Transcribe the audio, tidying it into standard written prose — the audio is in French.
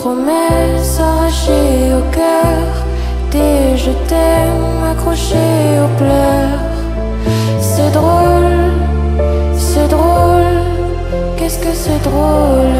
promesses arrachées au cœur, des je t'aime accrochés aux pleurs. C'est drôle, qu'est-ce que c'est drôle.